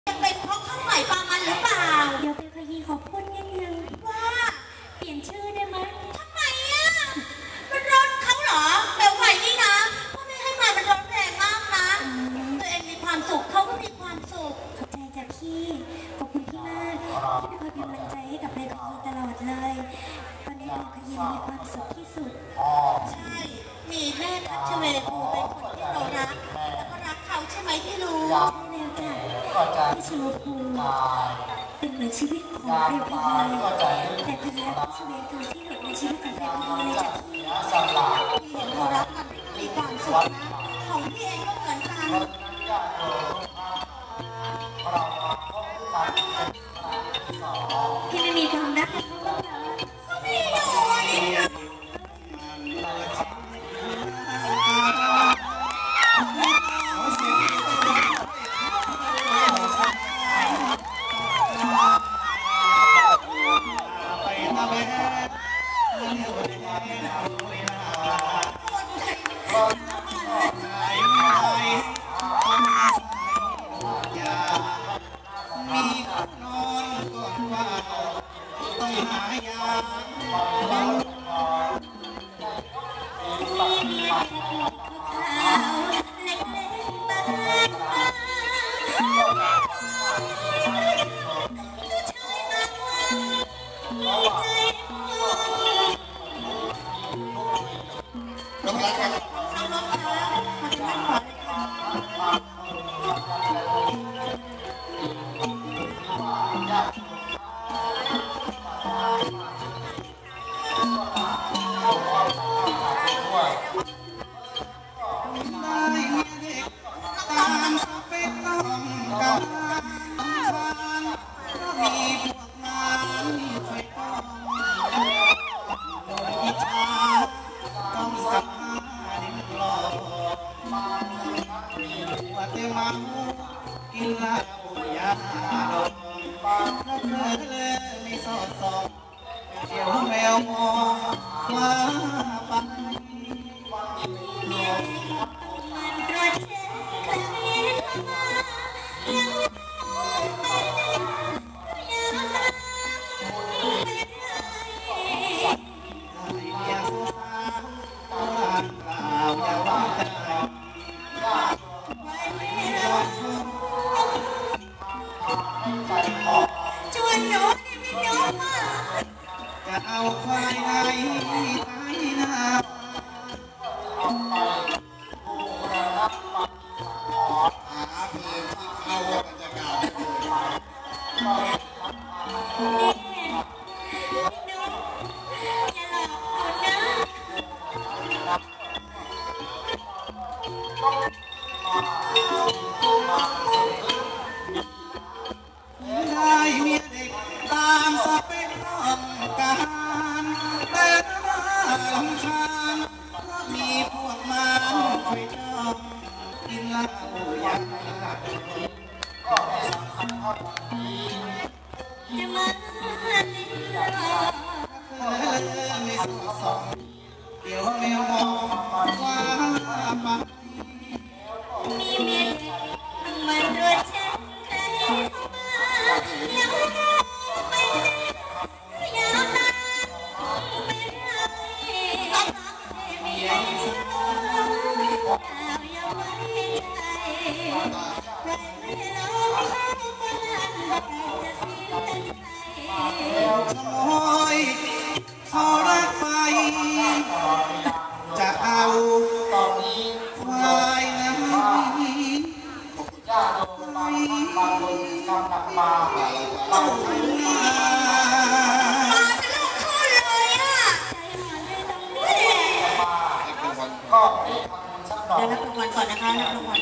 จะเป็นเพราะข้าวใหม่ปลามันหรือเปล่าเดี๋ยวไปขยี้ขอพูดนิดนึงว่าเปลี่ยนชื่อได้ไหมทำไมอ่ะมันร้อนเขาเหรอเบลไหวนี่นะก็ไม่ให้มันร้อนแรงมากนะตัวเองมีความสุขเขาก็มีความสุขขอบใจจากพี่ขอบคุณพี่มากที่คอยเป็นกำลังใจให้กับเบลขยี้ตลอดเลยตอนนี้เบลขยี้มีความสุขที่สุดใช่มีแม่ทัชเวภูเป็นคนที่เรารักแล้วก็รักเขาใช่ไหมที่รู้ใช่แล้วจ้ะพี่ชโลภูเป็นเหมือนชีวิตของเบลพยีแต่พยาทัชเวภูที่หลุดในชีวิตของเบลพยีเลยจ้ะพี่เห็นเขารักกันมีความสุขนะของพี่เองก็เหมือนกันพี่ไม่มีความรักกับเขาบ้างเหรอก็มีอยู่นี่กินเหล้ายาดมแล้วเธอเลยไม่สอดส่องเดี๋ยวแมวมองฟ้าไปมันตรวจเช็คใครเข้ามายังไม่ยังมาไม่ได้เมียสงสารบ้านเปล่าอย่าว่าใจชวนหนูนี่ไม่ยอมมาจะเอาควายไหนไถนาได้เมียเด็กตามสเปคต้องการแต่ว่าลำคาญเพราะมีพวกมันคอยจ้องกินเหล้าอย่างหนักก็ไม่สำคัญเท่านี้จะมานี่หรอไม่สอดส่องเดี๋ยวแมวมองว่าไปมีเมียเด็กมันตรวจเช็คใครเข้ามายังไม่ได้ยังมาไม่ได้ไม่ได้สู้เราอย่าไว้ใจใครไม่รู้เขาคนนั้นจะเสียใจขโมยเขารักไปจะเอาควายนั้นต้องมาเดี๋ยวรับรางวัลก่อนนะคะรับรางวั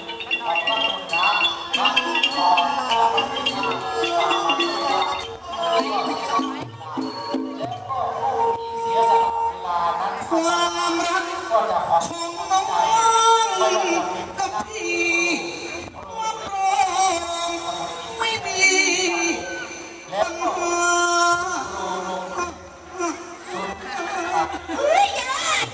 ลความรักของน้องกับพี่ว่าพร้อมไม่มีปัญหาเฮ้ยอย่า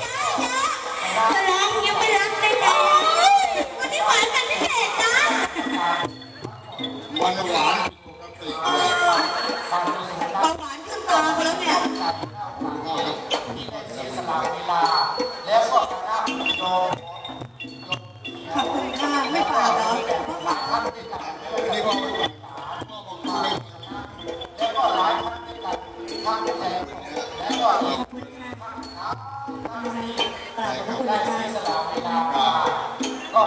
รักยังไม่รักได้เลยวันนี้หวานกันพิเศษนะานปกติด้วยเบาหวานขึ้นตาไปแล้วเนี่ยแล้วก็คณะโยมขอบคุณค่ะไม่ฝากเหรอนี่ก็แล้วก็หลายท่านด้วยกันทั้งแต่แล้วก็อีกกราบขอบคุณได้ค่ะเสียสละเวลามาก็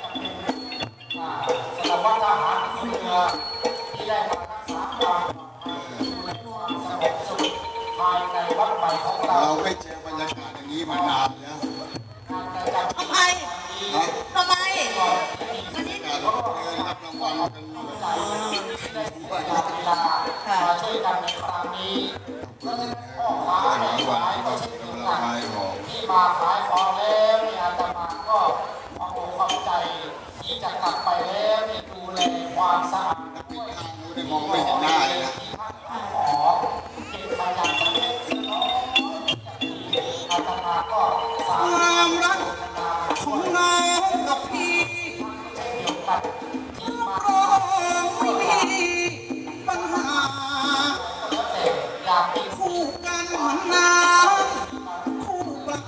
สำหรับว่าทหารที่เรือที่ได้มารักษาความสงบสุขภายในวัดใหม่ของเราเราไม่เจอบรรยากาศอย่างนี้มานานแล้วทำไมทำไมอันนี้การเดินรับรางวัลกันเวลามาช่วยกันในครั้งนี้ก็จะพ่อค้าแม่ขายก็เช่นเดียวกันที่มาขายของแล้วนี่อาตมาก็ความอกความใจที่จะกลับไปแล้วนี่ดูแลความสะอาดปิดทางนู้นได้มองไม่เห็นหน้าเลยนะขอเก็บขยะจากเล็กน้อยอาตมาก็สาความรักของน้องกับพี่เช่นเดียวกันที่มาร้องไม่มีปัญหาแล้วแต่อยากเป็นคู่กันเหมือนน้ำคู่ปลา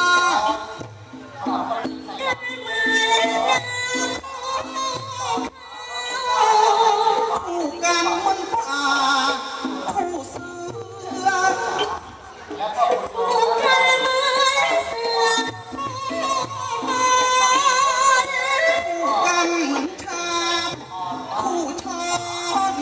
คู่กันเหมือนปลาคู่เสือแล้วก็คุณโยมกันเหมือนชามคู่ช้อน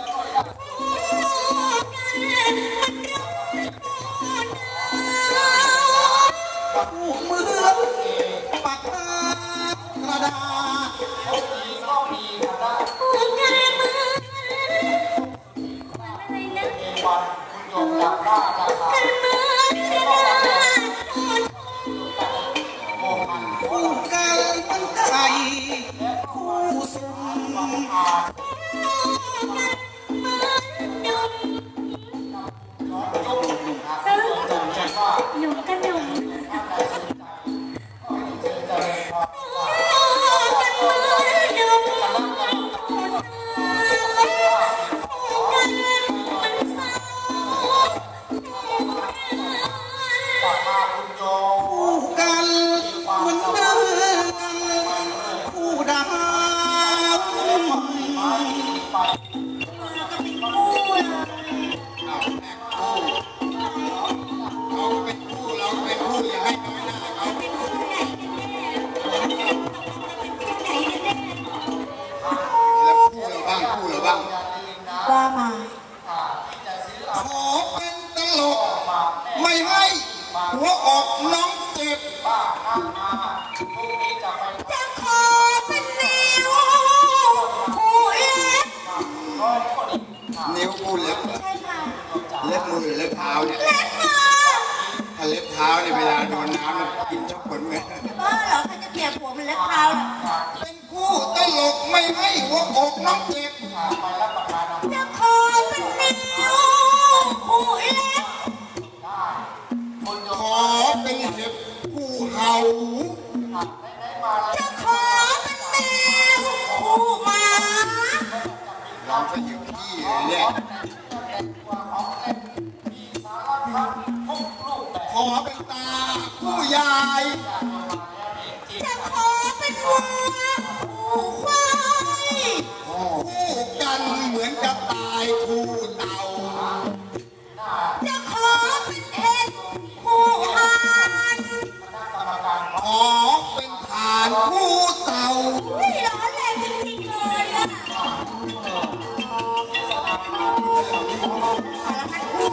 คู่มือปากกากระดาษก็มีคณะเอวันคุณโยมอยากได้ราคาโมหันโมคู่กันเหมือนไก่คู่สุ่มอาจยุ่งนะคุณโยมจะเรียกว่าหนุ่มกันหนุ่มท่านใดสนใจก็เชิญเจริญพรว่าคณะกรรมการกลับมาคุณโยมคู่กันเหมือนเดิมคู่ดาวไปก็เป็นคู่เลยเราเป็นคู่เราเป็นคู่อย่าให้น้อยหน้าเขาเป็นคู่ไหนกันแน่เป็นคู่ไหนกันแน่แล้วคู่เราบ้างคู่เราบ้างว่ามาขอเป็นตลกไม่ให้หัวอกน้องเจ็บจะขอเป็นนิ้วคู่เล็กนิ้วคู่เล็บใช่ค่ะเล็บมือหรือเล็บเท้าเนี่ยเล็กค่ะถ้าเล็บเท้าเนี่ยเวลาโดนน้ำมันกินช็อกผลเงินบ้าเหรอใครจะเกลียดผัวมันเล็กเท้าน่ะเป็นคู่ตลกไม่ให้หัวอกน้องเจ็บจะขอเป็นนิ้วคู่เล็กขอเป็นเห็บคู่เห่าจะขอเป็นแมวคู่หมาลองขยิบขี้เนี่ยขอเป็นตาคู่ยายจะขอเป็นวัวคู่ควายคู่กันเหมือนกับตายคู่เต่าจะขอเป็นเอ็ดคู่ห่านขอเป็นฐานคู่เต่าอุ้ยร้อนแรงจริงๆเลยอ่ะสารพัดคู่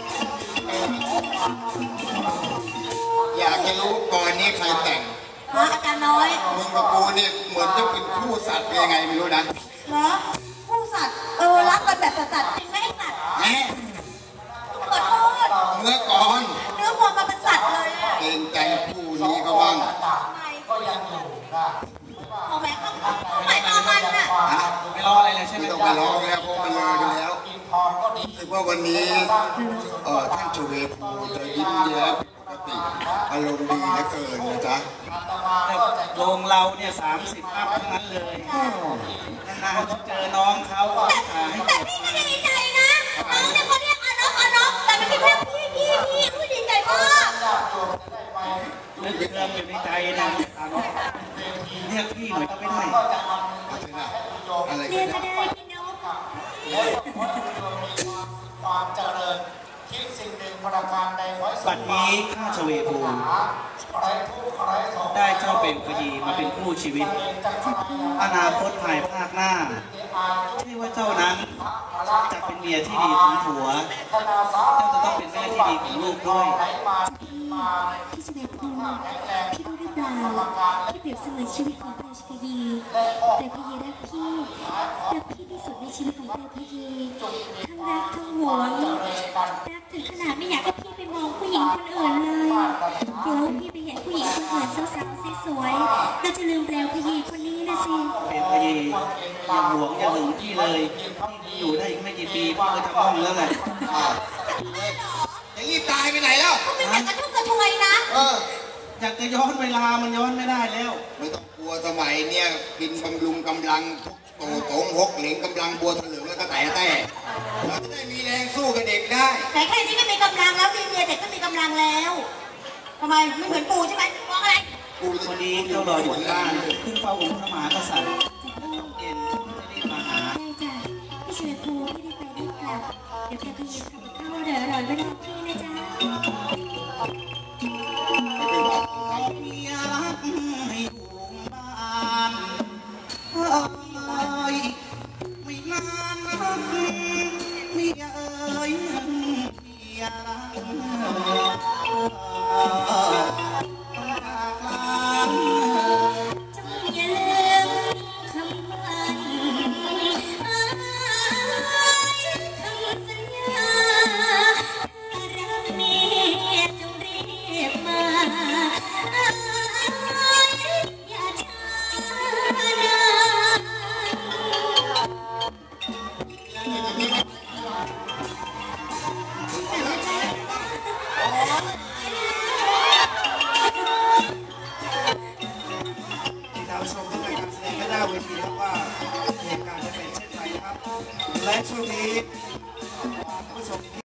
อยากจะรู้ก่อนนี้ใครแต่งฮะอาจารย์น้อยมึงกับกูเนี่ยเหมือนจะเป็นคู่สัตว์เป็นยังไงไม่รู้นะเหรอคู่สัตว์รักกันแบบสัตว์จริงไหมไอ้สัตว์แหมขอโทษเมื่อก่อนเนื้อวัวมาเป็นสัตว์เลยอ่ะเกรงใจคู่นี้เขาบ้างก็ยังอยู่นะขอแหวนต้องหมายความมันน่ะไม่รออะไรเลยใช่ไหมไม่ต้องไปร้องแล้วเพราะมันเลยไปแล้วกินทองก็ดีรู้สึกว่าวันนี้ท่านชเวภูจะยิ้มแย้มปกติติอารมณ์ดีเหลือเกินนะจ๊ะโรงเราเนี่ย30 อัพทั้งนั้นเลยนานๆจะเจอน้องเขาก็หาให้แต่เก็บพี่ก็ดีใจนะน้องเนี่ยเขาเรียกอนกแต่ไม่ใช่เรียกพี่ดีใจมากนึกเรื่องอยู่ในใจนะเรียกพี่หน่อยก็ไม่ได้อะไรเรีกัยนกนะก็ได้พี่นกความเจริญคิดสิ่งหนึ่งประการใดขอให้สมบัดนี้ข้าชเวภูมิใครทุกข์ใครโศกได้เจ้าเป็นพยีมาเป็นคู่ชีวิต อนาคตภายภาคหน้าใช่ว่าเจ้านั้นจะเป็นเมียที่ดีของผัว เจ้าจะต้องเป็นแม่ที่ดีของลูกด้วยพี่ชเวภูมิพี่รู้หรือเปล่าพี่เปรียบเสมือนชีวิตของเปลวชกยีเปลวพยีรักพี่ที่สุดในชีวิตของเปลวพยีทั้งรักทั้งหวงรักถึงขนาดไม่อยากให้พี่ไปมองผู้หญิงคนอื่นเลยกลัวว่าพี่ไปเห็นผู้หญิงคนอื่นสาวๆสวยๆเราจะลืมเปลวพยีคนนี้นะสิเป็นพยีอย่าหวงอย่าหึงพี่เลยพี่อยู่ได้อีกไม่กี่ปีพี่ก็จะม่อมแล้วแหละจะรีบตายไปไหนแล้วเขาไม่อยากกระชุ่มกระชวยนะอยากจะย้อนเวลามันย้อนไม่ได้แล้วไม่ต้องกลัวสมัยเนี่ยกินบำรุงกำลังโตโตงหกเหลงกำลังบัวถลึงแล้วก็แต่เราจะได้มีแรงสู้กับเด็กได้แต่แค่นี้ก็มีกำลังแล้วมีเมียเด็กก็มีกำลังแล้วทำไมไม่เหมือนปู่ใช่ไหมมองอะไรวันนี้เจ้ารออยู่ที่บ้านขึ้นเฝ้าองค์พระมหากษัตริย์เย็นจะรีบมาหาได้จ้ะพี่ชเวภูมิพี่ได้ไปได้กลับเดี๋ยวเปลวพยีทำกับข้าวอร่อยๆไว้รอพี่นะจ๊ะเมียรักให้อยู่บ้านเอ้ยไม่นานนักเมียเอ้ยเมียรักจากลาจงอย่าลืมคำมั่นคำสัญญาถ้ารักเมียจงรีบมาอย่าช้านานที่เราชมที่รายการแสดงไม่ได้เวทีครับว่าเหตุการณ์จะเป็นเช่นไรนะครับและช่วงนี้